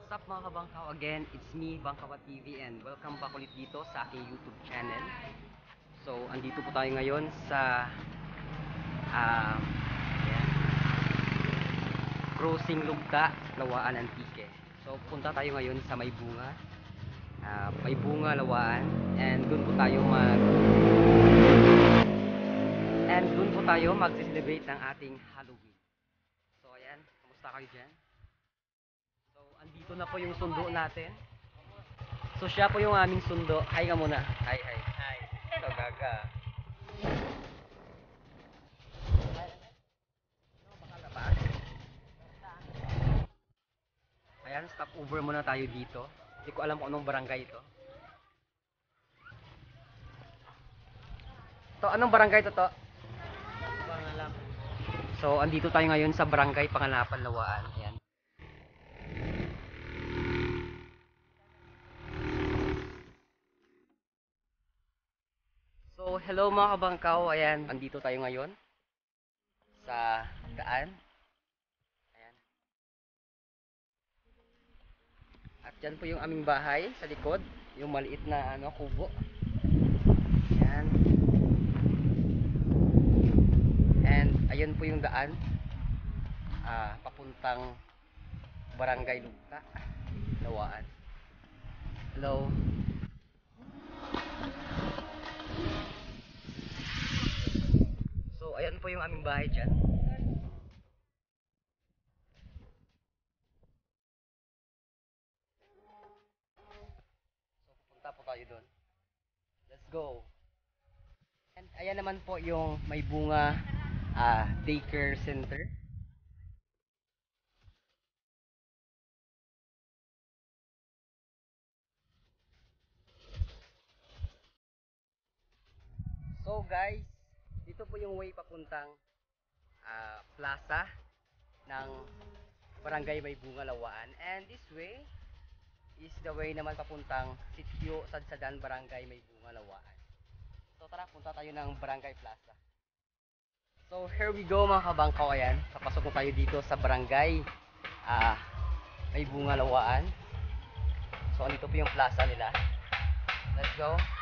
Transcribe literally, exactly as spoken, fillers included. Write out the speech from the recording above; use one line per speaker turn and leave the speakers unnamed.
What's up mga kabangkaw? Again, it's me, Bangkawa T V, and welcome back ulit dito sa aking YouTube channel. So, andito po tayo ngayon sa uh, yeah, Crossing Lugta, Laua-an Antique. So, punta tayo ngayon sa Maybunga. Uh, Maybunga, Laua-an, and dun po tayo mag and dun po tayo mag-celebrate ng ating Halloween. So, ayan, kamusta kayo dyan? So, andito na po yung sundo natin. So, siya po yung aming sundo. Hi ka muna. Hi, hi. Hi. Hello, gaga. Ayan, stop over muna tayo dito. Hindi ko alam kung anong barangay ito. To, anong barangay ito to? Pangalapan. So, andito tayo ngayon sa barangay Pangalapan, Laua-an. Ayan. So, hello mga kabangkaw. Ayan, andito tayo ngayon sa daan. Ayan. At dyan po yung aming bahay sa likod. Yung maliit na ano, kubo. Ayan. And ayun po yung daan. Ah, papuntang Barangay Lugta, Laua-an. Hello. So, ayan po yung aming bahay dyan. So, pupunta po tayo doon. Let's go. And ayan naman po yung Maybunga uh, Daycare Center. So guys, dito po yung way papuntang uh, plaza ng Barangay Maybunga, Laua-an. And this way is the way naman papuntang Sitio Sadsadan, Barangay Maybunga, Laua-an. So tara, punta tayo ng Barangay Plaza. So here we go mga kabangkaw. Ayan, papasok na tayo dito sa Barangay uh, Maybunga, Laua-an. So andito po yung plaza nila. Let's go.